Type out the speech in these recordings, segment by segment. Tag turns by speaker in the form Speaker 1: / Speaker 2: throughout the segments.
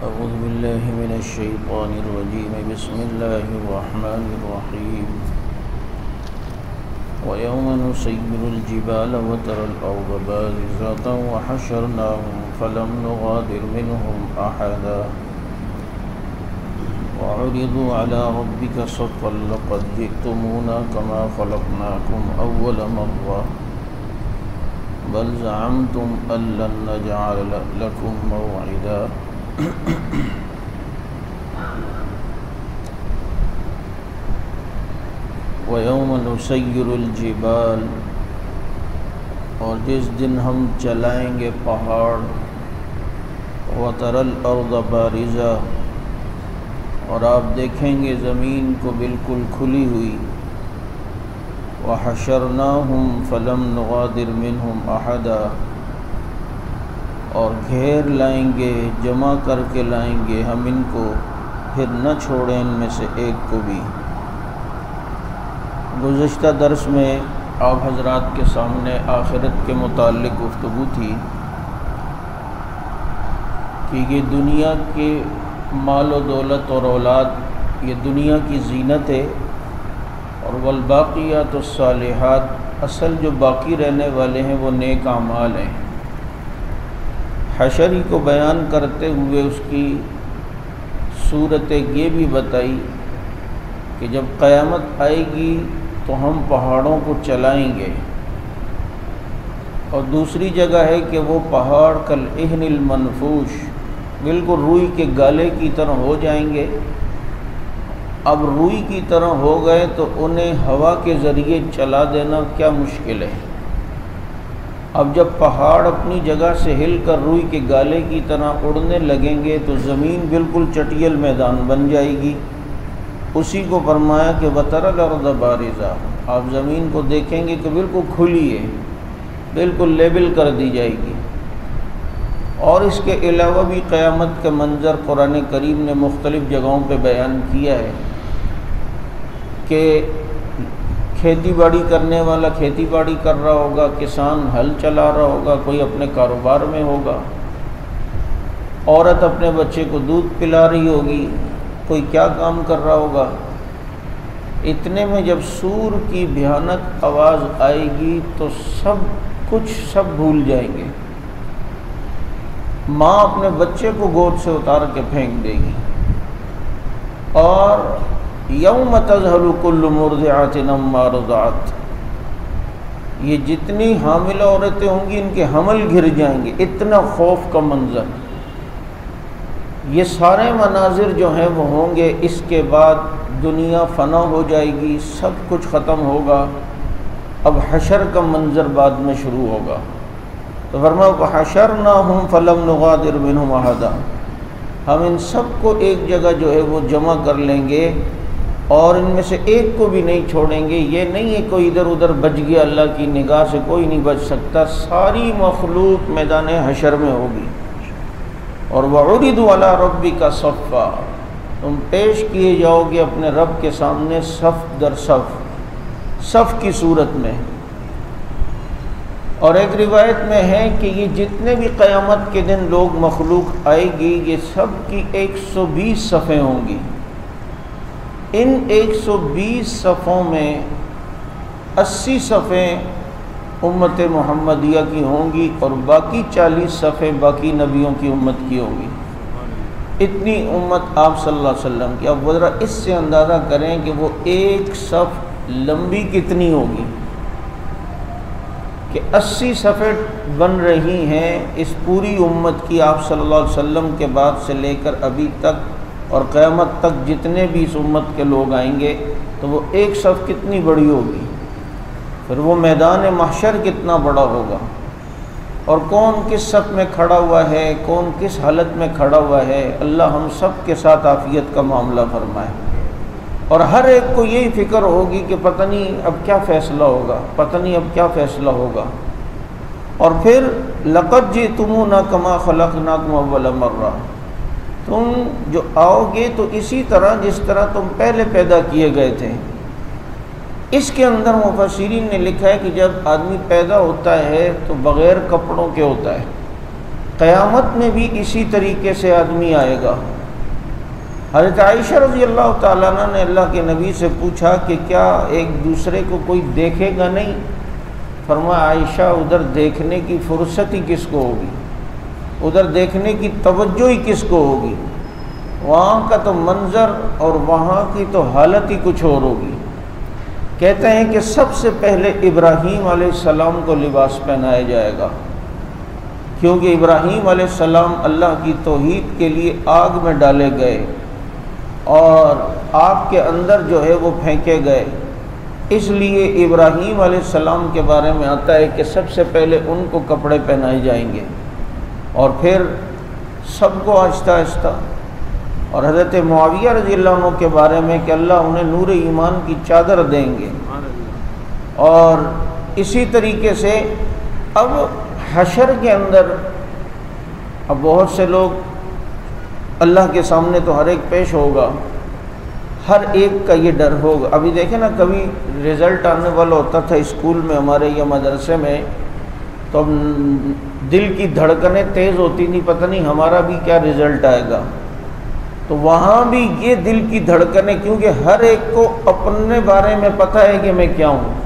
Speaker 1: أعوذ بالله من الشيطان الرجيم بسم الله الرحمن الرحيم ويوم نسير الجبال وترى الأرض بارزة وحشرناهم فلم نغادر منهم أحدا وعرضوا على ربك صفا لقد جئتمونا كما خلقناكم أول مرة بل زعمتم أن لن نجعل لكم موعدا وَيَوْمَ نُسَيِّرُ الْجِبَالَ اور جس دن ہم چلائیں گے پہاڑ وَتَرَى الْأَرْضَ بَارِزَةً اور آپ دیکھیں گے زمین کو بالکل کھلی ہوئی وَحَشَرْنَاهُمْ فَلَمْ نُغَادِرْ مِنْهُمْ أَحَدًا اور گھیر لائیں گے جمع کر کے لائیں گے ہم ان کو پھر نہ چھوڑیں ان میں سے ایک کو بھی۔ گزشتہ درس میں آپ حضرات کے سامنے آخرت کے متعلق گفتگو تھی کہ یہ دنیا کے مال و دولت اور اولاد یہ دنیا کی زینت ہے، اور والباقیات الصالحات اصل جو باقی رہنے والے ہیں وہ نیک اعمال ہیں۔ حشر ہی کو بیان کرتے ہوئے اس کی صورت یہ بھی بتائی کہ جب قیامت آئے گی تو ہم پہاڑوں کو چلائیں گے، اور دوسری جگہ ہے کہ وہ پہاڑ کالعہن المنفوش بالکل روئی کے گالے کی طرح ہو جائیں گے۔ اب روئی کی طرح ہو گئے تو انہیں ہوا کے ذریعے چلا دینا کیا مشکل ہے۔ اب جب پہاڑ اپنی جگہ سے ہل کر روئی کے گالے کی طرح اڑنے لگیں گے تو زمین بالکل چٹیل میدان بن جائے گی۔ اسی کو فرمایا کہ وَتَرَى الْأَرْضَ بَارِزَةً آپ زمین کو دیکھیں گے کہ بالکل کھلی ہے، بالکل لیبل کر دی جائے گی۔ اور اس کے علاوہ بھی قیامت کے منظر قرآن کریم نے مختلف جگہوں پہ بیان کیا ہے کہ کھیتی باڑی کرنے والا کھیتی باڑی کر رہا ہوگا، کسان ہل چلا رہا ہوگا، کوئی اپنے کاروبار میں ہوگا، عورت اپنے بچے کو دودھ پلا رہی ہوگی، کوئی کیا کام کر رہا ہوگا۔ اتنے میں جب سور کی بھیانک آواز آئے گی تو سب بھول جائیں گے۔ ماں اپنے بچے کو گود سے اتار کے پھینک دے گی، اور یوم تذہل کل مرضعۃ عما ارضعت یہ جتنی حاملہ عورتیں ہوں گی ان کے حمل گر جائیں گے۔ اتنا خوف کا منظر، یہ سارے مناظر جو ہیں وہ ہوں گے۔ اس کے بعد دنیا فنا ہو جائے گی، سب کچھ ختم ہوگا، اب حشر کا منظر بعد میں شروع ہوگا۔ تو فرمایا وَحَشَرْنَاهُمْ فَلَمْ نُغَادِرْ مِنْهُمْ أَحَدًا ہم ان سب کو ایک جگہ جو ہے وہ جمع کر لیں گے اور ان میں سے ایک کو بھی نہیں چھوڑیں گے۔ یہ نہیں ہے کوئی ادھر ادھر بچ گیا، اللہ کی نگاہ سے کوئی نہیں بچ سکتا، ساری مخلوق میدان حشر میں ہوگی۔ اور وَعُرِضُوا عَلَىٰ رَبِّكَ صَفًّا تم پیش کیے جاؤ گے اپنے رب کے سامنے صف در صف کی صورت میں۔ اور ایک روایت میں ہے کہ یہ جتنے بھی قیامت کے دن لوگ مخلوق آئے گی یہ سب کی 120 صفیں ہوں گی۔ ان 120 صفوں میں 80 صفیں امت محمدیہ کی ہوں گی اور باقی 40 صفیں باقی نبیوں کی امت کی ہوں گی۔ اتنی امت آپ صلی اللہ علیہ وسلم کی۔ اب ذرا اس سے اندازہ کریں کہ وہ ایک صف لمبی کتنی ہوگی کہ 80 صفیں بن رہی ہیں اس پوری امت کی، آپ صلی اللہ علیہ وسلم کے بعد سے لے کر ابھی تک اور قیامت تک جتنے بھی اس امت کے لوگ آئیں گے تو وہ ایک صف کتنی بڑی ہوگی، پھر وہ میدان محشر کتنا بڑا ہوگا، اور کون کس صف میں کھڑا ہوا ہے، کون کس حالت میں کھڑا ہوا ہے۔ اللہ ہم سب کے ساتھ عافیت کا معاملہ فرمائے۔ اور ہر ایک کو یہی فکر ہوگی کہ پتہ نہیں اب کیا فیصلہ ہوگا، پتہ نہیں اب کیا فیصلہ ہوگا۔ اور پھر لَقَدْ جِئْتُمُونَا كَمَا خَلَقْنَاكُمْ أَوَّلَ مَرَّةٍ تم جو آؤ گے تو اسی طرح جس طرح تم پہلے پیدا کیے گئے تھے۔ اس کے اندر مفسرین نے لکھا ہے کہ جب آدمی پیدا ہوتا ہے تو بغیر کپڑوں کے ہوتا ہے، قیامت میں بھی اسی طریقے سے آدمی آئے گا۔ حضرت عائشہ رضی اللہ تعالیٰ عنہ نے اللہ کے نبی سے پوچھا کہ کیا ایک دوسرے کو کوئی دیکھے گا نہیں؟ فرمایا عائشہ ادھر دیکھنے کی فرصت ہی کس کو ہوگی، ادھر دیکھنے کی توجہ ہی کس کو ہوگی، وہاں کا تو منظر اور وہاں کی تو حالت ہی کچھ اور ہوگی۔ کہتے ہیں کہ سب سے پہلے ابراہیم علیہ السلام کو لباس پہنایا جائے گا، کیونکہ ابراہیم علیہ السلام اللہ کی توحید کے لیے آگ میں ڈالے گئے اور آگ کے اندر جو ہے وہ پھینکے گئے، اس لیے ابراہیم علیہ السلام کے بارے میں آتا ہے کہ سب سے پہلے ان کو کپڑے پہنائے جائیں گے اور پھر سب کو آہستہ آہستہ۔ اور حضرت معاویہ رضی اللہ عنہ کے بارے میں کہ اللہ انہیں نور ایمان کی چادر دیں گے۔ اور اسی طریقے سے اب حشر کے اندر اب بہت سے لوگ اللہ کے سامنے تو ہر ایک پیش ہوگا، ہر ایک کا یہ ڈر ہوگا۔ ابھی دیکھیں نا، کبھی رزلٹ آنے والا ہوتا تھا اسکول میں ہمارے یا مدرسے میں، تو اب دل کی دھڑکنیں تیز ہوتی نہیں، پتہ نہیں ہمارا بھی کیا رزلٹ آئے گا۔ تو وہاں بھی یہ دل کی دھڑکنیں، کیونکہ ہر ایک کو اپنے بارے میں پتہ ہے کہ میں کیا ہوں،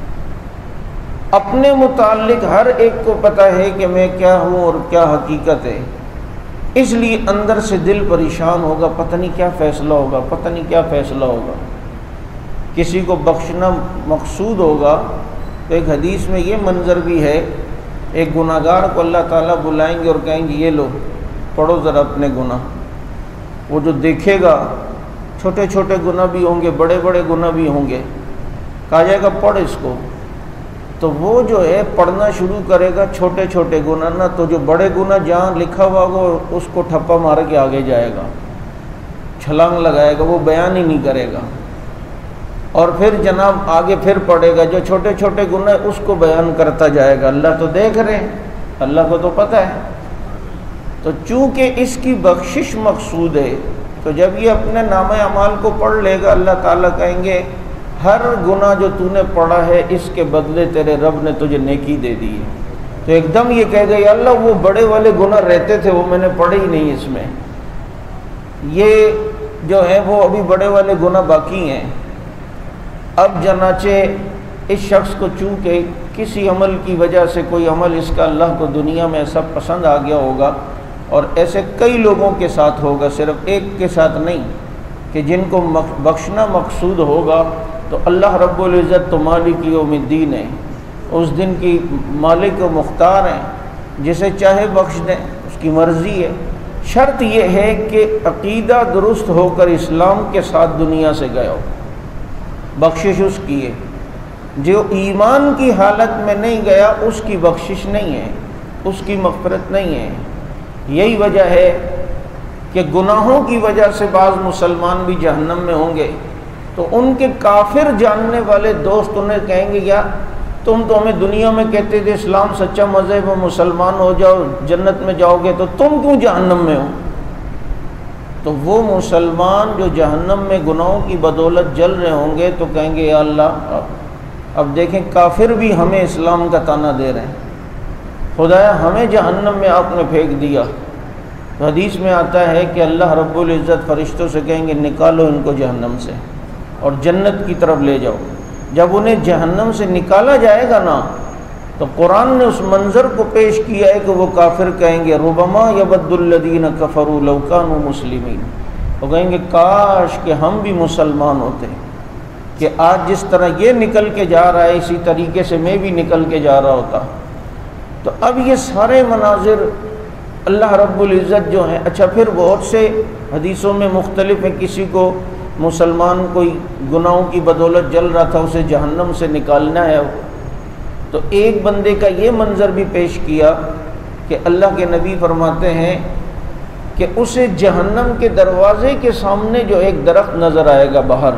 Speaker 1: اپنے متعلق ہر ایک کو پتہ ہے کہ میں کیا ہوں اور کیا حقیقت ہے، اس لیے اندر سے دل پریشان ہوگا، پتہ نہیں کیا فیصلہ ہوگا، پتہ نہیں کیا فیصلہ ہوگا۔ کسی کو بخشنا مقصود ہوگا تو ایک حدیث میں یہ منظر بھی ہے، ایک گناہ گار کو اللہ تعالیٰ بلائیں گے اور کہیں گے یہ لو پڑھو ذرا اپنے گناہ۔ وہ جو دیکھے گا چھوٹے چھوٹے گناہ بھی ہوں گے، بڑے بڑے گناہ بھی ہوں گے، کہا جائے گا پڑھ اس کو، تو وہ جو ہے پڑھنا شروع کرے گا چھوٹے چھوٹے گناہ نہ، تو جو بڑے گناہ جہاں لکھا ہوا ہوگا اس کو ٹھپا مار کے آگے جائے گا، چھلانگ لگائے گا، وہ بیان ہی نہیں کرے گا۔ اور پھر جناب آگے پھر پڑھے گا، جو چھوٹے چھوٹے گناہ اس کو بیان کرتا جائے گا۔ اللہ تو دیکھ رہے ہیں، اللہ کو تو پتہ ہے۔ تو چونکہ اس کی بخشش مقصود ہے، تو جب یہ اپنے نامہ اعمال کو پڑھ لے گا، اللہ تعالیٰ کہیں گے ہر گناہ جو تو نے پڑھا ہے اس کے بدلے تیرے رب نے تجھے نیکی دے دی ہے۔ تو ایک دم یہ کہے گا یا اللہ وہ بڑے والے گناہ رہتے تھے وہ میں نے پڑھے ہی نہیں، اس میں یہ جو ہے وہ ابھی بڑے والے گناہ باقی ہیں۔ اب چنانچہ اس شخص کو چونکہ کسی عمل کی وجہ سے کوئی عمل اس کا اللہ کو دنیا میں ایسا پسند آ گیا ہوگا، اور ایسے کئی لوگوں کے ساتھ ہوگا، صرف ایک کے ساتھ نہیں، کہ جن کو بخشنا مقصود ہوگا، تو اللہ رب العزت تو مالک یوم الدین ہے، اس دن کی مالک و مختار ہیں، جسے چاہے بخش دیں، اس کی مرضی ہے۔ شرط یہ ہے کہ عقیدہ درست ہو کر اسلام کے ساتھ دنیا سے گیا ہو، بخشش اس کی ہے۔ جو ایمان کی حالت میں نہیں گیا اس کی بخشش نہیں ہے، اس کی مغفرت نہیں ہے۔ یہی وجہ ہے کہ گناہوں کی وجہ سے بعض مسلمان بھی جہنم میں ہوں گے، تو ان کے کافر جاننے والے دوست انہیں کہیں گے یا تم تو ہمیں دنیا میں کہتے تھے اسلام سچا مذہب ہے، مسلمان ہو جاؤ جنت میں جاؤ گے، تو تم کیوں جہنم میں ہو؟ تو وہ مسلمان جو جہنم میں گناہوں کی بدولت جل رہے ہوں گے تو کہیں گے یا اللہ اب دیکھیں کافر بھی ہمیں اسلام کا طعنہ دے رہے ہیں، خدایا ہمیں جہنم میں آپ نے پھینک دیا۔ تو حدیث میں آتا ہے کہ اللہ رب العزت فرشتوں سے کہیں گے نکالو ان کو جہنم سے اور جنت کی طرف لے جاؤ۔ جب انہیں جہنم سے نکالا جائے گا نا، تو قرآن نے اس منظر کو پیش کیا ہے کہ وہ کافر کہیں گے ربما یود الذین کفروا لو کانوا مسلمین، وہ کہیں گے کاش کہ ہم بھی مسلمان ہوتے، کہ آج جس طرح یہ نکل کے جا رہا ہے اسی طریقے سے میں بھی نکل کے جا رہا ہوتا۔ تو اب یہ سارے مناظر اللہ رب العزت جو ہیں، اچھا پھر بہت سے حدیثوں میں مختلف ہیں، کسی کو مسلمان کوئی گناہوں کی بدولت جل رہا تھا اسے جہنم سے نکالنا ہے، تو ایک بندے کا یہ منظر بھی پیش کیا کہ اللہ کے نبی فرماتے ہیں کہ اسے جہنم کے دروازے کے سامنے جو ایک درخت نظر آئے گا باہر،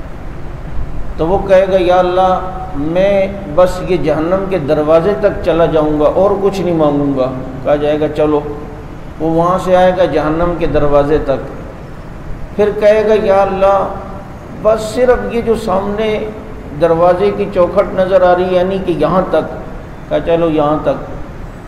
Speaker 1: تو وہ کہے گا یا اللہ میں بس یہ جہنم کے دروازے تک چلا جاؤں گا اور کچھ نہیں مانگوں گا۔ کہا جائے گا چلو، وہ وہاں سے آئے گا جہنم کے دروازے تک، پھر کہے گا یا اللہ بس صرف یہ جو سامنے دروازے کی چوکھٹ نظر آ رہی ہے یعنی کہ یہاں تک، کہا چلو یہاں تک،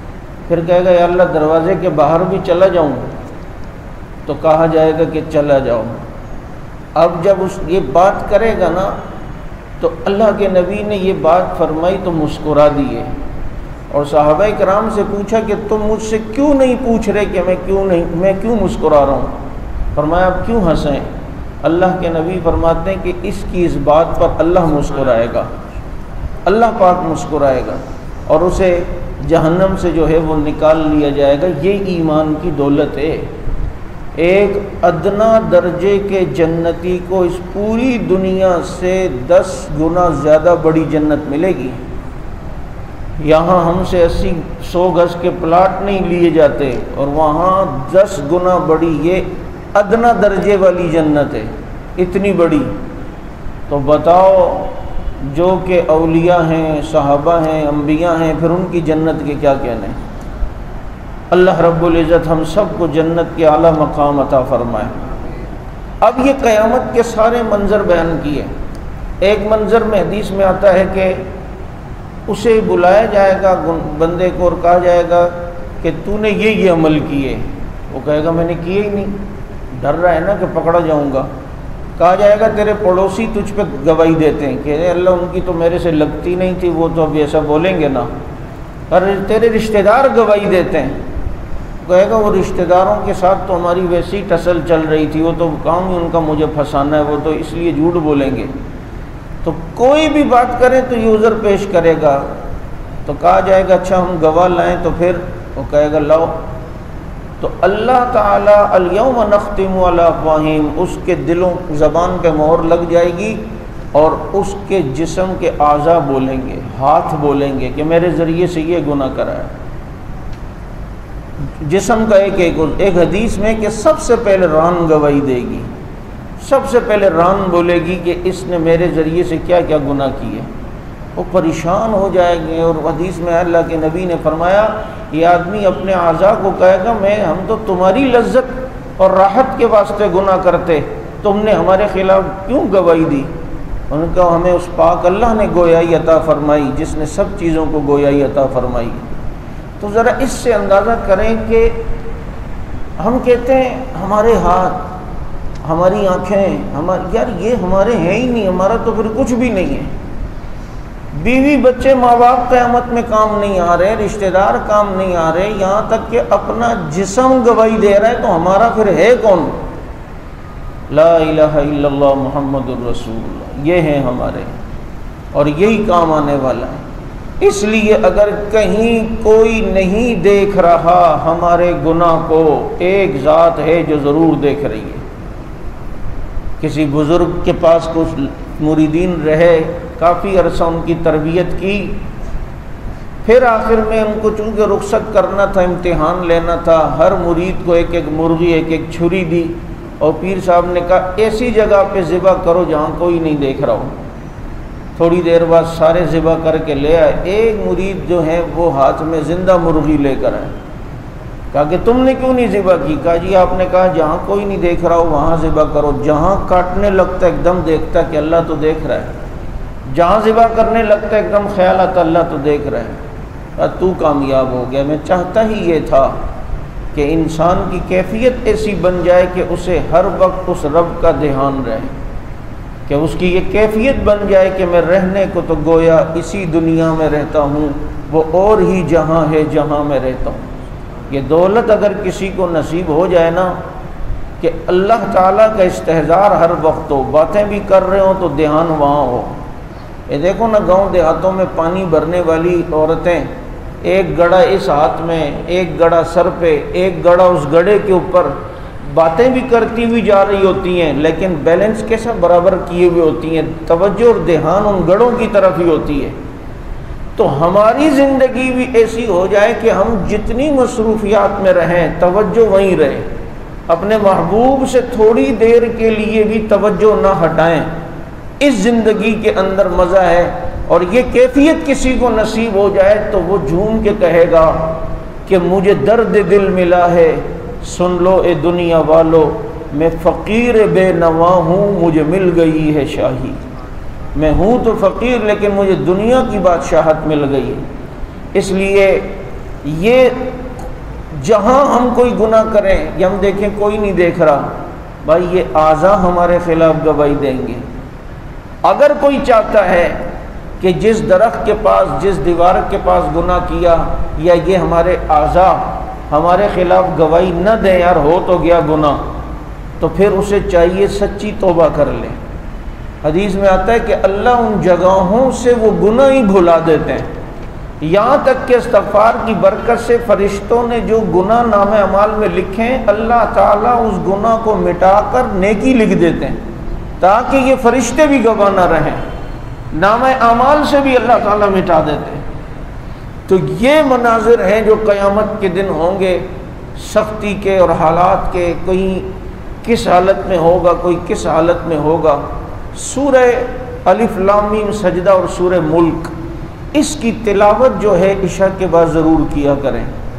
Speaker 1: پھر کہے گا یا اللہ دروازے کے باہر بھی چلا جاؤں، تو کہا جائے گا کہ چلا جاؤ۔ اب جب یہ بات کرے گا نا تو اللہ کے نبی نے یہ بات فرمائی تو مسکرا دیے، اور صحابہ کرام سے پوچھا کہ تم مجھ سے کیوں نہیں پوچھ رہے کہ میں کیوں مسکرا رہا ہوں؟ فرمایا اب کیوں ہنسیں؟ اللہ کے نبی فرماتے ہیں کہ اس کی اس بات پر اللہ مسکرائے گا، اللہ پاک مسکرائے گا، اور اسے جہنم سے جو ہے وہ نکال لیا جائے گا۔ یہ ایمان کی دولت ہے۔ ایک ادنا درجے کے جنتی کو اس پوری دنیا سے 10 گنا زیادہ بڑی جنت ملے گی۔ یہاں ہم سے 80-100 گز کے پلاٹ نہیں لیے جاتے، اور وہاں 10 گنا بڑی یہ ادنا درجے والی جنت ہے، اتنی بڑی۔ تو بتاؤ جو کہ اولیاء ہیں، صحابہ ہیں، انبیاء ہیں، پھر ان کی جنت کے کیا کہنے؟ اللہ رب العزت ہم سب کو جنت کے اعلیٰ مقام عطا فرمائے۔ اب یہ قیامت کے سارے منظر بیان کیے۔ ایک منظر میں حدیث میں آتا ہے کہ اسے بلایا جائے گا بندے کو، اور کہا جائے گا کہ تو نے یہ عمل کیے، وہ کہے گا میں نے کیے ہی نہیں، ڈر رہا ہے نا کہ پکڑا جاؤں گا۔ کہا جائے گا تیرے پڑوسی تجھ پہ گواہی دیتے ہیں کہ اللہ ان کی تو میرے سے لگتی نہیں تھی، وہ تو اب ایسا بولیں گے نا، اور تیرے رشتہ دار گواہی دیتے ہیں۔ کہے گا وہ رشتہ داروں کے ساتھ تو ہماری ویسی ٹسل چل رہی تھی، وہ تو کام ہی ان کا مجھے پھنسانا ہے، وہ تو اس لیے جھوٹ بولیں گے۔ تو کوئی بھی بات کرے تو یہ عذر پیش کرے گا۔ تو کہا جائے گا اچھا ہم گواہ لائیں، تو پھر وہ کہے گا لاؤ۔ تو اللہ تعالیٰ الیوم نختم علی افواہہم، اس کے دلوں زبان پہ مہر لگ جائے گی، اور اس کے جسم کے اعضاء بولیں گے، ہاتھ بولیں گے کہ میرے ذریعے سے یہ گناہ کرا ہے۔ جسم کا ایک حدیث میں کہ سب سے پہلے ران گواہی دے گی، سب سے پہلے ران بولے گی کہ اس نے میرے ذریعے سے کیا کیا گناہ کیے۔ وہ پریشان ہو جائیں گے، اور حدیث میں اللہ کے نبی نے فرمایا یہ آدمی اپنے اعضاء کو کہے گا ہم تو تمہاری لذت اور راحت کے واسطے گناہ کرتے، تم نے ہمارے خلاف کیوں گواہی دی؟ ان کا ہمیں اس پاک اللہ نے گویائی عطا فرمائی جس نے سب چیزوں کو گویائی عطا فرمائی۔ تو ذرا اس سے اندازہ کریں کہ ہم کہتے ہیں ہمارے ہاتھ، ہماری آنکھیں، یار یہ ہمارے ہیں ہی نہیں، ہمارا تو پھر کچھ بھی نہیں ہے۔ بیوی بچے ماں باپ قیامت میں کام نہیں آ رہے، رشتہ دار کام نہیں آ رہے، یہاں تک کہ اپنا جسم گواہی دے رہا ہے، تو ہمارا پھر ہے کون؟ لا الہ الا اللہ محمد الرسول اللہ، یہ ہیں ہمارے، اور یہی کام آنے والا ہے۔ اس لیے اگر کہیں کوئی نہیں دیکھ رہا ہمارے گناہ کو، ایک ذات ہے جو ضرور دیکھ رہی ہے۔ کسی بزرگ کے پاس کچھ مریدین رہے، کافی عرصہ ان کی تربیت کی، پھر آخر میں ان کو چونکہ رخصت کرنا تھا، امتحان لینا تھا، ہر مرید کو ایک ایک مرغی، ایک ایک چھری دی، اور پیر صاحب نے کہا ایسی جگہ پہ ذبح کرو جہاں کوئی نہیں دیکھ رہا ہو۔ تھوڑی دیر بعد سارے ذبح کر کے لے آئے، ایک مرید جو ہے وہ ہاتھ میں زندہ مرغی لے کر آئے۔ کہا کہ تم نے کیوں نہیں ذبح کی؟ کہا جی آپ نے کہا جہاں کوئی نہیں دیکھ رہا ہو وہاں ذبح کرو۔ جہاں کاٹنے لگتا ایک دم دیکھتا کہ اللہ تو دیکھ رہا ہے، جہاں ذبح کرنے لگتا ایک دم خیال آتا اللہ تو دیکھ رہا ہے۔ کہا تو کامیاب ہو گیا۔ میں چاہتا ہی یہ تھا کہ انسان کی کیفیت ایسی بن جائے کہ اسے ہر وقت اس رب کا دھیان رہے، کہ اس کی یہ کیفیت بن جائے کہ میں رہنے کو تو گویا اسی دنیا میں رہتا ہوں، وہ اور ہی جہاں ہے جہاں میں رہتا ہوں۔ یہ دولت اگر کسی کو نصیب ہو جائے نا کہ اللہ تعالیٰ کا استحضار ہر وقت ہو، باتیں بھی کر رہے ہوں تو دھیان وہاں ہو۔ یہ دیکھو نا گاؤں دیہاتوں میں پانی بھرنے والی عورتیں، ایک گڑا اس ہاتھ میں، ایک گڑا سر پہ، ایک گڑا اس گڑے کے اوپر، باتیں بھی کرتی ہوئی جا رہی ہوتی ہیں لیکن بیلنس کیسا برابر کیے ہوئے ہوتی ہیں، توجہ اور دھیان ان گڑوں کی طرف ہی ہوتی ہے۔ تو ہماری زندگی بھی ایسی ہو جائے کہ ہم جتنی مصروفیات میں رہیں توجہ وہیں رہے، اپنے محبوب سے تھوڑی دیر کے لیے بھی توجہ نہ ہٹائیں۔ اس زندگی کے اندر مزہ ہے، اور یہ کیفیت کسی کو نصیب ہو جائے تو وہ جھوم کے کہے گا کہ مجھے درد دل ملا ہے، سن لو اے دنیا والو، میں فقیر بے نوا ہوں، مجھے مل گئی ہے شاہی۔ میں ہوں تو فقیر لیکن مجھے دنیا کی بادشاہت مل گئی ہے۔ اس لیے یہ جہاں ہم کوئی گناہ کریں یا ہم دیکھیں کوئی نہیں دیکھ رہا، بھائی یہ اعضاء ہمارے خلاف گواہی دیں گے۔ اگر کوئی چاہتا ہے کہ جس درخت کے پاس، جس دیوار کے پاس گناہ کیا، یا یہ ہمارے اعضاء ہمارے خلاف گواہی نہ دیں، یار ہو تو گیا گناہ، تو پھر اسے چاہیے سچی توبہ کر لے۔ حدیث میں آتا ہے کہ اللہ ان جگہوں سے وہ گناہ ہی بھلا دیتے ہیں، یہاں تک کہ استغفار کی برکت سے فرشتوں نے جو گناہ نام اعمال میں لکھے ہیں، اللہ تعالیٰ اس گناہ کو مٹا کر نیکی لکھ دیتے ہیں، تاکہ یہ فرشتے بھی گواہ نہ رہیں، نام اعمال سے بھی اللہ تعالیٰ مٹا دیتے ہیں۔ تو یہ مناظر ہیں جو قیامت کے دن ہوں گے، سختی کے اور حالات کے، کوئی کس حالت میں ہوگا، کوئی کس حالت میں ہوگا۔ سورہ الف لام میم سجدہ اور سورہ ملک، اس کی تلاوت جو ہے عشاء کے بعد ضرور کیا کریں۔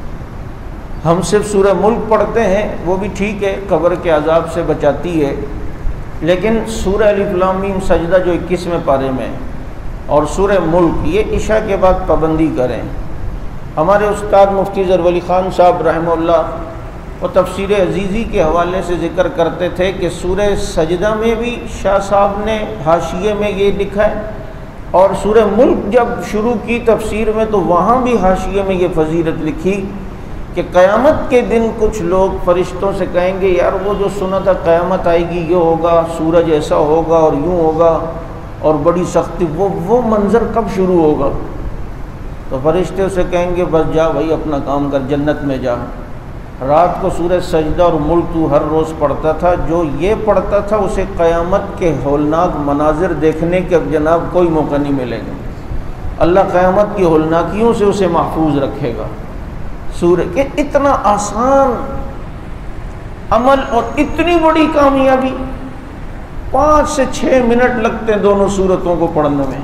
Speaker 1: ہم صرف سورہ ملک پڑھتے ہیں، وہ بھی ٹھیک ہے، قبر کے عذاب سے بچاتی ہے، لیکن سورہ الف لام میم سجدہ جو 21ویں پارے میں اور سورہ ملک، یہ عشاء کے بعد پابندی کریں۔ ہمارے استاد مفتی ظفر ولی خان صاحب رحمہ اللہ وہ تفسیر عزیزی کے حوالے سے ذکر کرتے تھے کہ سورہ سجدہ میں بھی شاہ صاحب نے حاشیے میں یہ لکھا ہے، اور سورہ ملک جب شروع کی تفسیر میں تو وہاں بھی حاشیے میں یہ فضیلت لکھی کہ قیامت کے دن کچھ لوگ فرشتوں سے کہیں گے، یار وہ جو سنا تھا قیامت آئے گی، یہ ہوگا، سورج ایسا ہوگا اور یوں ہوگا اور بڑی سختی، وہ منظر کب شروع ہوگا؟ تو فرشتے اسے کہیں گے بس جا بھائی اپنا کام کر، جنت میں جا۔ رات کو سورہ سجدہ اور ملک تو ہر روز پڑھتا تھا، جو یہ پڑھتا تھا اسے قیامت کے ہولناک مناظر دیکھنے کے جناب کوئی موقع نہیں ملے گا۔ اللہ قیامت کی ہولناکیوں سے اسے محفوظ رکھے گا۔ سورہ کہ اتنا آسان عمل اور اتنی بڑی کامیابی، 5 سے 6 منٹ لگتے ہیں دونوں سورتوں کو پڑھنے میں،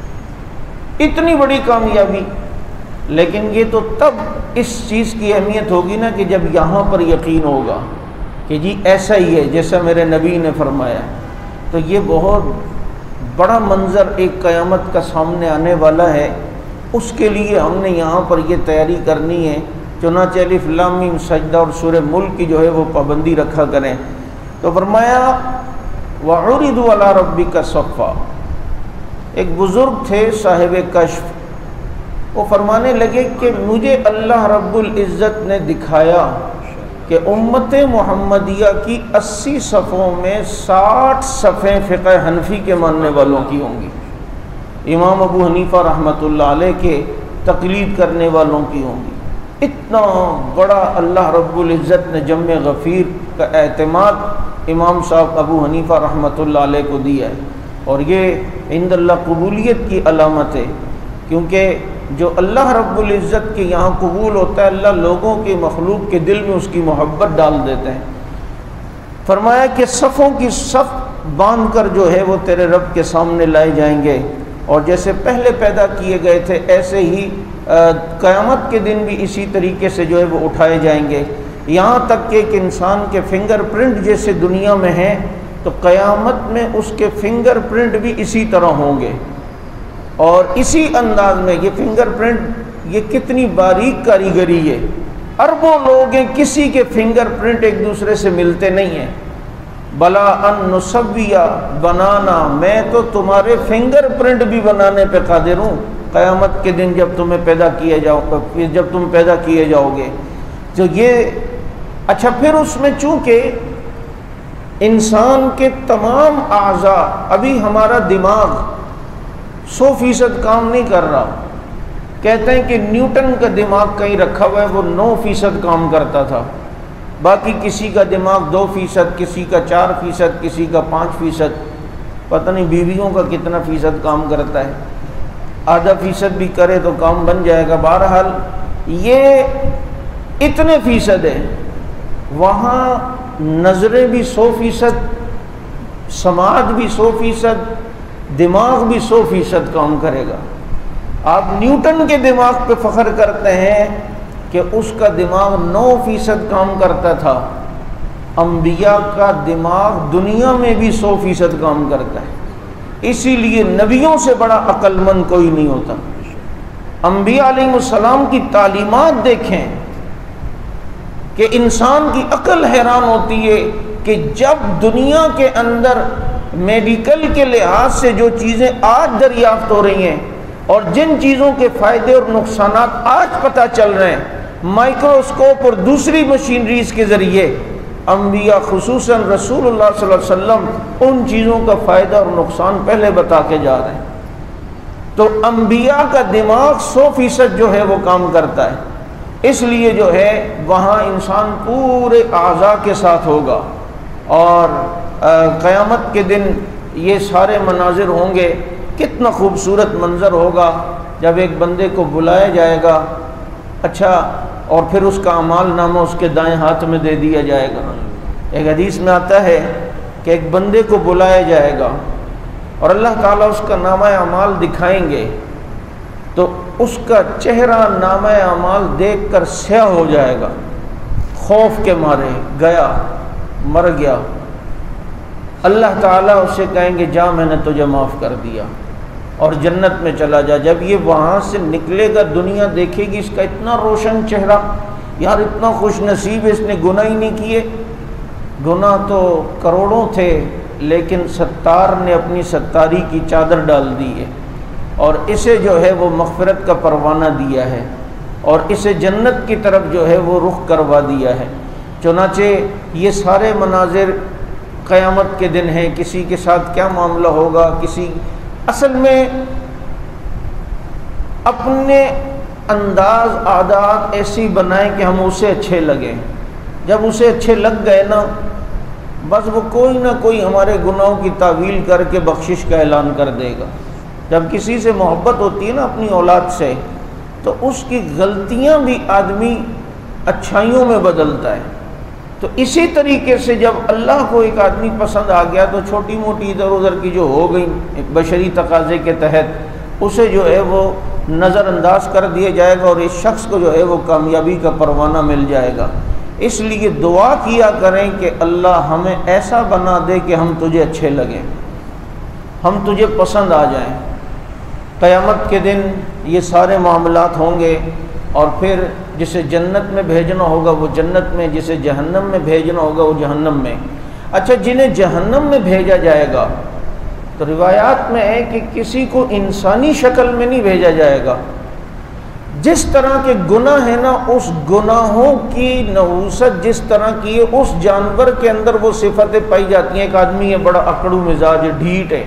Speaker 1: اتنی بڑی کامیابی۔ لیکن یہ تو تب اس چیز کی اہمیت ہوگی نا کہ جب یہاں پر یقین ہوگا کہ جی ایسا ہی ہے جیسا میرے نبی نے فرمایا۔ تو یہ بہت بڑا منظر ایک قیامت کا سامنے آنے والا ہے، اس کے لیے ہم نے یہاں پر یہ تیاری کرنی ہے۔ چنانچہ الف لام میم سجدہ اور سورہ ملک کی جو ہے وہ پابندی رکھا کریں۔ تو فرمایا وَعُرِضُوا عَلَىٰ رَبِّكَ صَفًّا۔ ایک بزرگ تھے صاحب کشف، وہ فرمانے لگے کہ مجھے اللہ رب العزت نے دکھایا کہ امت محمدیہ کی 80 صفوں میں 60 صفیں فقہ حنفی کے ماننے والوں کی ہوں گی، امام ابو حنیفہ رحمۃ اللہ علیہ کے تقلید کرنے والوں کی ہوں گی۔ اتنا بڑا اللہ رب العزت نے جم غفیر کا اعتماد امام صاحب ابو حنیفہ رحمۃ اللہ علیہ کو دیا ہے، اور یہ عند اللہ قبولیت کی علامت ہے، کیونکہ جو اللہ رب العزت کے یہاں قبول ہوتا ہے، اللہ لوگوں کے مخلوق کے دل میں اس کی محبت ڈال دیتے ہیں۔ فرمایا کہ صفوں کی صف باندھ کر جو ہے وہ تیرے رب کے سامنے لائے جائیں گے، اور جیسے پہلے پیدا کیے گئے تھے ایسے ہی قیامت کے دن بھی اسی طریقے سے جو ہے وہ اٹھائے جائیں گے، یہاں تک کہ ایک انسان کے فنگر پرنٹ جیسے دنیا میں ہیں تو قیامت میں اس کے فنگر پرنٹ بھی اسی طرح ہوں گے، اور اسی انداز میں یہ فنگر پرنٹ یہ کتنی باریک کاریگری ہے، اربوں لوگ ہیں، کسی کے فنگر پرنٹ ایک دوسرے سے ملتے نہیں ہیں۔ بلا ان نسویہ بنانا، میں تو تمہارے فنگر پرنٹ بھی بنانے پہ قادر ہوں قیامت کے دن جب تم پیدا کیے جاؤ گے۔ تو یہ اچھا، پھر اس میں چونکہ انسان کے تمام اعضاء، ابھی ہمارا دماغ 100% کام نہیں کر رہا، کہتے ہیں کہ نیوٹن کا دماغ کہیں رکھا ہوا ہے، وہ 9% کام کرتا تھا، باقی کسی کا دماغ 2%، کسی کا 4%، کسی کا 5%، پتہ نہیں بیویوں کا کتنا فیصد کام کرتا ہے، آدھا فیصد بھی کرے تو کام بن جائے گا۔ بہرحال یہ اتنے فیصد ہے، وہاں نظریں بھی 100%، سماعت بھی 100%، دماغ بھی 100% کام کرے گا۔ آپ نیوٹن کے دماغ پہ فخر کرتے ہیں کہ اس کا دماغ 9% کام کرتا تھا، انبیاء کا دماغ دنیا میں بھی 100% کام کرتا ہے، اسی لیے نبیوں سے بڑا عقل مند کوئی نہیں ہوتا۔ انبیاء علیہ السلام کی تعلیمات دیکھیں کہ انسان کی عقل حیران ہوتی ہے کہ جب دنیا کے اندر میڈیکل کے لحاظ سے جو چیزیں آج دریافت ہو رہی ہیں اور جن چیزوں کے فائدے اور نقصانات آج پتہ چل رہے ہیں مائکروسکوپ اور دوسری مشینریز کے ذریعے، انبیاء خصوصاً رسول اللہ صلی اللہ علیہ وسلم ان چیزوں کا فائدہ اور نقصان پہلے بتا کے جا رہے ہیں۔ تو انبیاء کا دماغ 100% جو ہے وہ کام کرتا ہے، اس لیے جو ہے وہاں انسان پورے اعضاء کے ساتھ ہوگا، اور قیامت کے دن یہ سارے مناظر ہوں گے۔ کتنا خوبصورت منظر ہوگا جب ایک بندے کو بلایا جائے گا، اچھا، اور پھر اس کا اعمال نامہ اس کے دائیں ہاتھ میں دے دیا جائے گا۔ ایک حدیث میں آتا ہے کہ ایک بندے کو بلایا جائے گا اور اللہ تعالیٰ اس کا نامہ اعمال دکھائیں گے تو اس کا چہرہ نامہ اعمال دیکھ کر سیاہ ہو جائے گا، خوف کے مارے، گیا، مر گیا۔ اللہ تعالیٰ اسے کہیں گے جا، میں نے تجھے معاف کر دیا اور جنت میں چلا جا۔ جب یہ وہاں سے نکلے گا دنیا دیکھے گی اس کا اتنا روشن چہرہ، یار اتنا خوش نصیب، اس نے گناہ ہی نہیں کیے۔ گناہ تو کروڑوں تھے لیکن ستار نے اپنی ستاری کی چادر ڈال دی ہے اور اسے جو ہے وہ مغفرت کا پروانہ دیا ہے اور اسے جنت کی طرف جو ہے وہ رخ کروا دیا ہے۔ چنانچہ یہ سارے مناظر قیامت کے دن ہیں، کسی کے ساتھ کیا معاملہ ہوگا، کسی اصل میں اپنے انداز عادات ایسی بنائیں کہ ہم اسے اچھے لگیں۔ جب اسے اچھے لگ گئے نا، بس وہ کوئی نہ کوئی ہمارے گناہوں کی تعویل کر کے بخشش کا اعلان کر دے گا۔ جب کسی سے محبت ہوتی ہے نا اپنی اولاد سے، تو اس کی غلطیاں بھی آدمی اچھائیوں میں بدلتا ہے۔ تو اسی طریقے سے جب اللہ کو ایک آدمی پسند آ گیا تو چھوٹی موٹی ادھر ادھر کی جو ہو گئی بشری تقاضے کے تحت اسے جو ہے وہ نظر انداز کر دیا جائے گا اور اس شخص کو جو ہے وہ کامیابی کا پروانہ مل جائے گا۔ اس لیے دعا کیا کریں کہ اللہ ہمیں ایسا بنا دے کہ ہم تجھے اچھے لگیں، ہم تجھے پسند آ جائیں۔ قیامت کے دن یہ سارے معاملات ہوں گے، اور پھر جسے جنت میں بھیجنا ہوگا وہ جنت میں، جسے جہنم میں بھیجنا ہوگا وہ جہنم میں۔ اچھا، جنہیں جہنم میں بھیجا جائے گا تو روایات میں ہے کہ کسی کو انسانی شکل میں نہیں بھیجا جائے گا۔ جس طرح کے گناہ ہیں نا، اس گناہوں کی نحوست جس طرح کی ہے اس جانور کے اندر وہ صفتیں پائی جاتی ہیں۔ ایک آدمی ہے بڑا اکڑو مزاج ہے، ڈھیٹ ہے،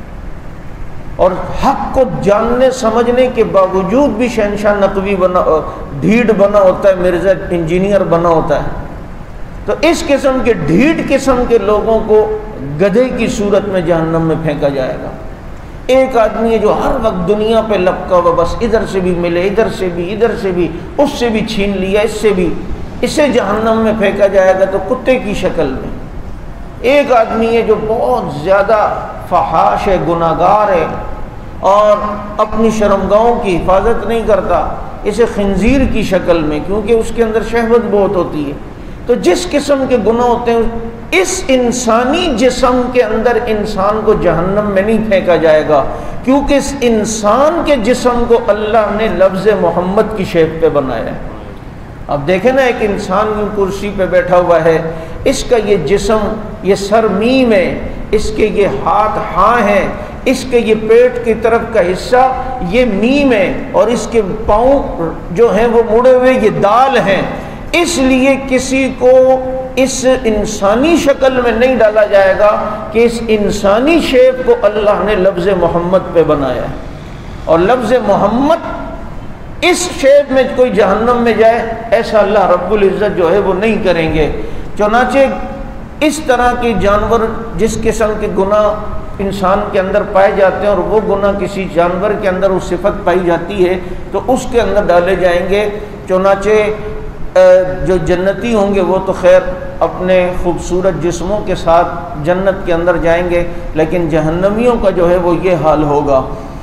Speaker 1: اور حق کو جاننے سمجھنے کے باوجود بھی شہنشاہ نقوی بنا، ڈھیٹ بنا ہوتا ہے، مرزا انجینئر بنا ہوتا ہے۔ تو اس قسم کے ڈھیٹ قسم کے لوگوں کو گدھے کی صورت میں جہنم میں پھینکا جائے گا۔ ایک آدمی ہے جو ہر وقت دنیا پہ لپکا ہوا، بس ادھر سے بھی ملے، ادھر سے بھی، ادھر سے بھی، اس سے بھی چھین لیا، اس سے بھی، اسے جہنم میں پھینکا جائے گا تو کتے کی شکل میں۔ ایک آدمی ہے جو بہت زیادہ فحاش ہے، گناہگار ہے اور اپنی شرمگاہوں کی حفاظت نہیں کرتا، اسے خنزیر کی شکل میں، کیونکہ اس کے اندر شہوت بہت ہوتی ہے۔ تو جس قسم کے گناہ ہوتے ہیں اس انسانی جسم کے اندر انسان کو جہنم میں نہیں پھینکا جائے گا، کیونکہ اس انسان کے جسم کو اللہ نے لفظ محمد کی شیپ پہ بنایا ہے۔ اب دیکھیں نا، ایک انسان کرسی پہ بیٹھا ہوا ہے، اس کا یہ جسم، یہ سر میم ہے، اس کے یہ ہاتھ ہاں ہیں، اس کے یہ پیٹ کی طرف کا حصہ یہ میم ہے، اور اس کے پاؤں جو ہیں وہ مڑے ہوئے یہ دال ہیں۔ اس لیے کسی کو اس انسانی شکل میں نہیں ڈالا جائے گا کہ اس انسانی شیپ کو اللہ نے لفظ محمد پہ بنایا ہے، اور لفظ محمد اس شیپ میں کوئی جہنم میں جائے ایسا اللہ رب العزت جو ہے وہ نہیں کریں گے۔ چنانچہ اس طرح کے جانور جس قسم کے گناہ انسان کے اندر پائے جاتے ہیں اور وہ گناہ کسی جانور کے اندر وہ صفت پائی جاتی ہے تو اس کے اندر ڈالے جائیں گے۔ چنانچہ جو جنتی ہوں گے وہ تو خیر اپنے خوبصورت جسموں کے ساتھ جنت کے اندر جائیں گے، لیکن جہنمیوں کا جو ہے وہ یہ حال ہوگا۔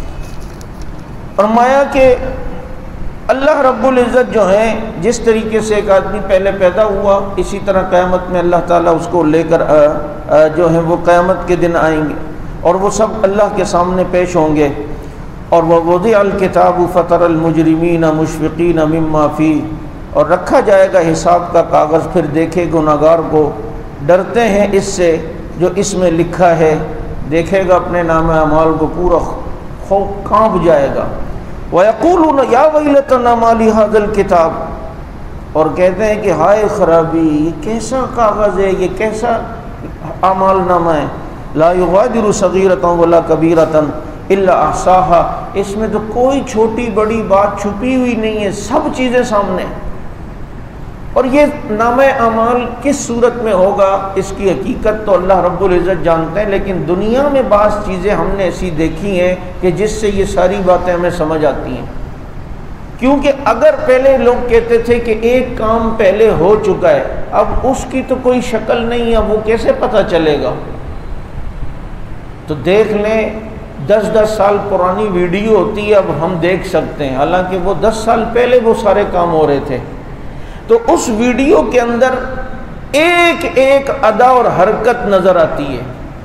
Speaker 1: فرمایا کہ اللہ رب العزت جو ہیں جس طریقے سے ایک آدمی پہلے پیدا ہوا اسی طرح قیامت میں اللہ تعالیٰ اس کو لے کر جو ہے وہ قیامت کے دن آئیں گے اور وہ سب اللہ کے سامنے پیش ہوں گے۔ اور ووضع الکتاب فتر المجرمین مشفقین مما فیہ، اور رکھا جائے گا حساب کا کاغذ، پھر دیکھے گناہگار کو ڈرتے ہیں اس سے جو اس میں لکھا ہے، دیکھے گا اپنے نام اعمال کو، پورا خوف کانپ جائے گا۔ وَيَقُولُونَ يَا وَيْلَتَنَا مَا لِهَذَا الْكِتَابِ، اور کہتے ہیں کہ ہائے خرابی، یہ کیسا کاغذ ہے، یہ کیسا اعمال نامہ ہے، لا يغادر صغیرۃ ولا کبیرۃ الا احصاها، اس میں تو کوئی چھوٹی بڑی بات چھپی ہوئی نہیں ہے، سب چیزیں سامنے۔ اور یہ نامہ اعمال کس صورت میں ہوگا اس کی حقیقت تو اللہ رب العزت جانتے ہیں، لیکن دنیا میں بعض چیزیں ہم نے ایسی دیکھی ہیں کہ جس سے یہ ساری باتیں ہمیں سمجھ آتی ہیں۔ کیونکہ اگر پہلے لوگ کہتے تھے کہ ایک کام پہلے ہو چکا ہے، اب اس کی تو کوئی شکل نہیں ہے، وہ کیسے پتہ چلے گا؟ تو دیکھ لیں 10 سال پرانی ویڈیو ہوتی ہے، اب ہم دیکھ سکتے ہیں، حالانکہ وہ 10 سال پہلے وہ سارے کام ہو رہے تھے۔ تو اس ویڈیو کے اندر ایک ایک ادا اور حرکت نظر آتی ہے،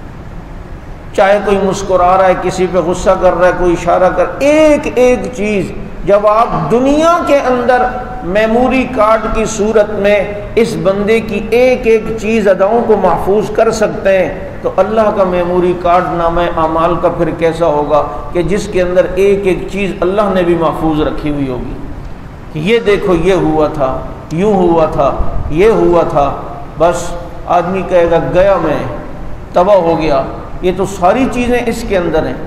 Speaker 1: چاہے کوئی مسکرا رہا ہے، کسی پہ غصہ کر رہا ہے، کوئی اشارہ کر، ایک ایک چیز جب آپ دنیا کے اندر میموری کارڈ کی صورت میں اس بندے کی ایک ایک چیز اداؤں کو محفوظ کر سکتے ہیں، تو اللہ کا میموری کارڈ نامہ اعمال کا پھر کیسا ہوگا کہ جس کے اندر ایک ایک چیز اللہ نے بھی محفوظ رکھی ہوئی ہوگی کہ یہ دیکھو یہ ہوا تھا، یوں ہوا تھا، یہ ہوا تھا، بس آدمی کہے گا گیا میں، تباہ ہو گیا۔ یہ تو ساری چیزیں اس کے اندر ہیں۔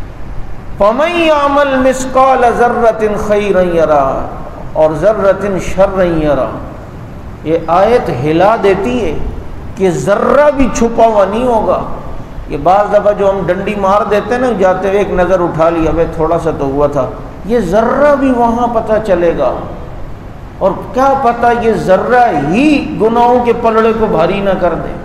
Speaker 1: فَمَن يَعْمَلْ مِثْقَالَ ذَرَّةٍ خَيْرًا يَرَهُ اور ذَرَّةٍ شَرًّا يَرَهُ، یہ آیت ہلا دیتی ہے کہ ذرہ بھی چھپا ہوا نہیں ہوگا۔ یہ بعض دفعہ جو ہم ڈنڈی مار دیتے ہیں نا، جاتے ہوئے ایک نظر اٹھا لی، ابے تھوڑا سا تو ہوا تھا، یہ ذرہ بھی وہاں پتہ چلے گا۔ اور کیا پتہ یہ ذرہ ہی گناہوں کے پلڑے کو بھاری نہ کر دے۔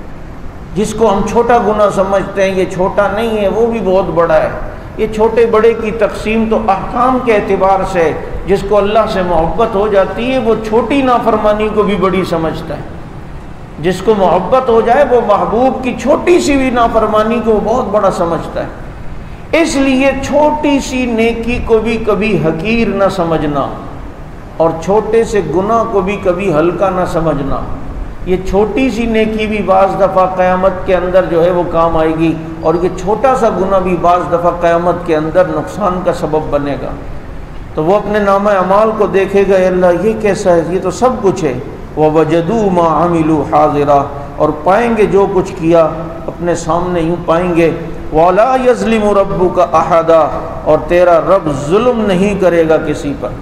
Speaker 1: جس کو ہم چھوٹا گناہ سمجھتے ہیں، یہ چھوٹا نہیں ہے، وہ بھی بہت بڑا ہے۔ یہ چھوٹے بڑے کی تقسیم تو احکام کے اعتبار سے، جس کو اللہ سے محبت ہو جاتی ہے وہ چھوٹی نافرمانی کو بھی بڑی سمجھتا ہے، جس کو محبت ہو جائے وہ محبوب کی چھوٹی سی بھی نافرمانی کو بہت بڑا سمجھتا ہے۔ اس لیے چھوٹی سی نیکی کو بھی کبھی حقیر نہ سمجھنا، اور چھوٹے سے گناہ کو بھی کبھی ہلکا نہ سمجھنا۔ یہ چھوٹی سی نیکی بھی بعض دفعہ قیامت کے اندر جو ہے وہ کام آئے گی، اور یہ چھوٹا سا گناہ بھی بعض دفعہ قیامت کے اندر نقصان کا سبب بنے گا۔ تو وہ اپنے نامہ اعمال کو دیکھے گا، اللہ یہ کیسا ہے، یہ تو سب کچھ ہے۔ وَوَجَدُوا مَا عَمِلُوا حَاضِرًا، اور پائیں گے جو کچھ کیا اپنے سامنے یوں پائیں گے۔ وَلَا يَظْلِمُ رَبُّكَ أَحَدًا، اور تیرا رب ظلم نہیں کرے گا کسی پر،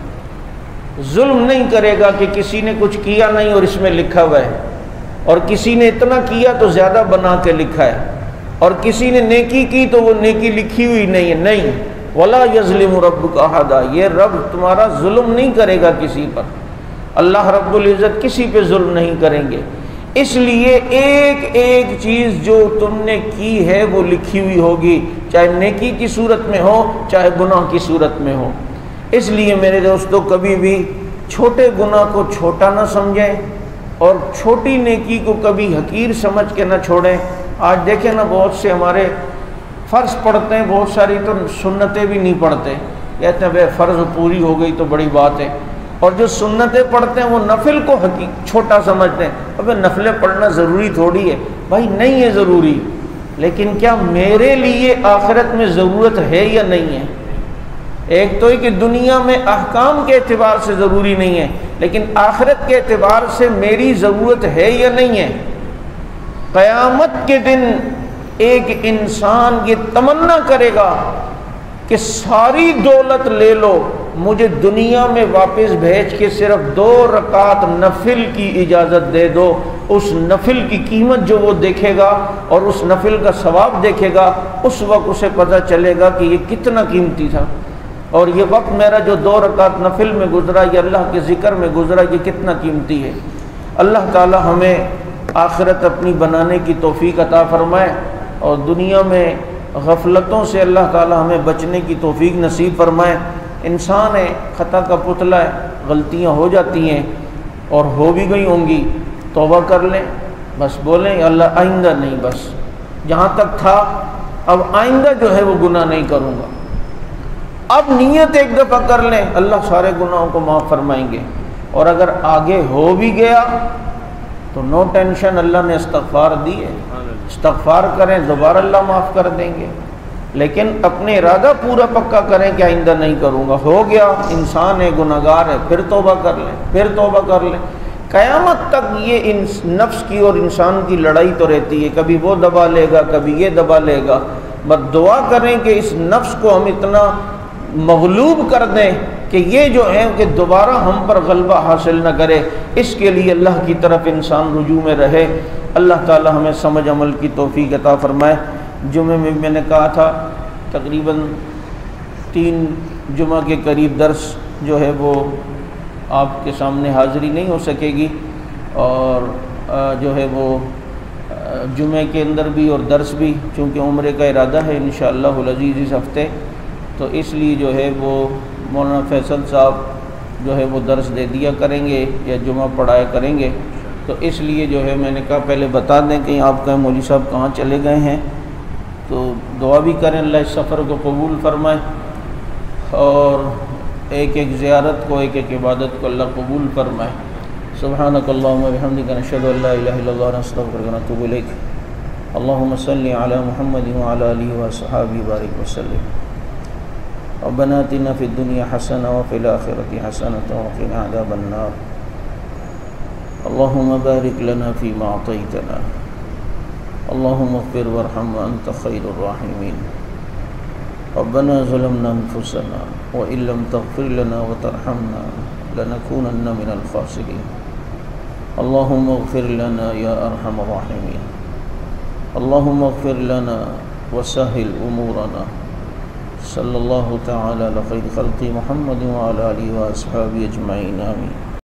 Speaker 1: ظلم نہیں کرے گا کہ کسی نے کچھ کیا نہیں اور اس میں لکھا ہوا ہے، اور کسی نے اتنا کیا تو زیادہ بنا کے لکھا ہے، اور کسی نے نیکی کی تو وہ نیکی لکھی ہوئی نہیں ہے، نہیں۔ وَلَا يَظْلِمُ رَبُّكَ أَحَدًا، یہ رب تمہارا ظلم نہیں کرے گا کسی پر، اللہ رب العزت کسی پہ ظلم نہیں کریں گے۔ اس لیے ایک ایک چیز جو تم نے کی ہے وہ لکھی ہوئی ہوگی، چاہے نیکی کی صورت میں ہو چاہے گناہ کی صورت میں ہو۔ اس لیے میرے دوستو کبھی بھی چھوٹے گناہ کو چھوٹا نہ سمجھیں، اور چھوٹی نیکی کو کبھی حقیر سمجھ کے نہ چھوڑیں۔ آج دیکھیں نا، بہت سے ہمارے فرض پڑھتے ہیں، بہت ساری تو سنتیں بھی نہیں پڑھتے، کہتے ہیں بے فرض پوری ہو گئی تو بڑی بات ہے، اور جو سنتیں پڑھتے ہیں وہ نفل کو چھوٹا سمجھتے ہیں۔ ابے نفلیں پڑھنا ضروری تھوڑی ہے بھائی، نہیں ہے ضروری، لیکن کیا میرے لیے آخرت میں ضرورت ہے یا نہیں ہے؟ ایک تو ہے کہ دنیا میں احکام کے اعتبار سے ضروری نہیں ہے، لیکن آخرت کے اعتبار سے میری ضرورت ہے یا نہیں ہے؟ قیامت کے دن ایک انسان یہ تمنا کرے گا کہ ساری دولت لے لو، مجھے دنیا میں واپس بھیج کے صرف 2 رکعت نفل کی اجازت دے دو۔ اس نفل کی قیمت جو وہ دیکھے گا اور اس نفل کا ثواب دیکھے گا، اس وقت اسے پتہ چلے گا کہ یہ کتنا قیمتی تھا، اور یہ وقت میرا جو 2 رکعت نفل میں گزرا، یہ اللہ کے ذکر میں گزرا، یہ کتنا قیمتی ہے۔ اللہ تعالی ہمیں آخرت اپنی بنانے کی توفیق عطا فرمائے، اور دنیا میں غفلتوں سے اللہ تعالی ہمیں بچنے کی توفیق نصیب فرمائے۔ انسان ہے، خطا کا پتلا ہے، غلطیاں ہو جاتی ہیں اور ہو بھی گئی ہوں گی، توبہ کر لیں، بس بولیں اللہ آئندہ نہیں، بس جہاں تک تھا اب آئندہ جو ہے وہ گناہ نہیں کروں گا۔ اب نیت ایک دفعہ کر لیں، اللہ سارے گناہوں کو معاف فرمائیں گے، اور اگر آگے ہو بھی گیا تو نو ٹینشن، اللہ نے استغفار دی ہے، استغفار کریں دوبارہ اللہ معاف کر دیں گے، لیکن اپنے ارادہ پورا پکا کریں کہ آئندہ نہیں کروں گا۔ ہو گیا، انسان ہے، گناہگار ہے، پھر توبہ کر لیں، پھر توبہ کر لیں۔ قیامت تک یہ نفس کی اور انسان کی لڑائی تو رہتی ہے، کبھی وہ دبا لے گا، کبھی یہ دبا لے گا۔ بس دعا کریں کہ اس نفس کو ہم اتنا مغلوب کر دیں کہ یہ جو ہے کہ دوبارہ ہم پر غلبہ حاصل نہ کرے۔ اس کے لیے اللہ کی طرف انسان رجوع میں رہے۔ اللہ تعالی ہمیں سمجھ عمل کی توفیق عطا فرمائے۔ جمعے میں نے کہا تھا تقریباً 3 جمعہ کے قریب درس جو ہے وہ آپ کے سامنے حاضری نہیں ہو سکے گی، اور جو ہے وہ جمعے کے اندر بھی اور درس بھی، چونکہ عمرے کا ارادہ ہے انشاءاللہ العزیز اس ہفتے، تو اس لیے جو ہے وہ مولانا فیصل صاحب جو ہے وہ درس دے دیا کریں گے یا جمعہ پڑھایا کریں گے، تو اس لیے جو ہے میں نے کہا پہلے بتا دیں کہ آپ کا مولوی صاحب کہاں چلے گئے ہیں، تو دعا بھی کریں اللہ اس سفر کو قبول فرمائے، اور ایک ایک زیارت کو، ایک ایک عبادت کو اللہ قبول فرمائے۔ سبحانک اللہم و بحمدک، نشہد ان لا الہ الا اللہ، نستغفرک و نتوب الیک۔ اللہم صلی علی محمد وعلی آلہ وصحبہ بارک وسلم۔ ربنا آتنا فی الدنیا حسنہ وفی الآخرۃ حسنۃ وقنا عذاب النار۔ اللہم بارک لنا فیما اعطیتنا، اللہم اغفر وارحم وانت خیر الراحمین۔ ربنا ظلمنا انفسنا وان لم تغفر لنا وترحمنا لنكونن من الخاسرین۔ اللہم اغفر لنا یا ارحم الراحمین۔ اللہم اغفر لنا وسہل امورنا۔ صلی اللہ تعالی علی خیر خلق محمد وعلی آلہ واصحابہ اجمعین، آمین۔